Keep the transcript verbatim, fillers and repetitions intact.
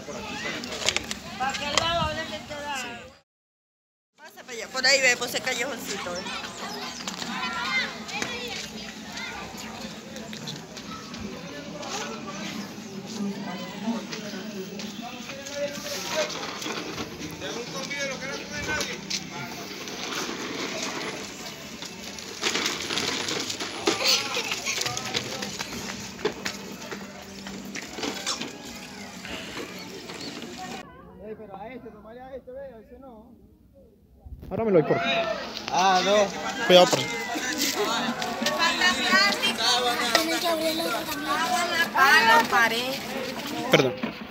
¿Para qué lado? ¿Dónde te queda? Pasa para allá, por ahí ve, por ese callejoncito. ¿eh? Pero a este, tomarle a este, ve, a ese no. Ahora me lo voy por. Ah, no. Cuidado por. Paga la pared. Perdón.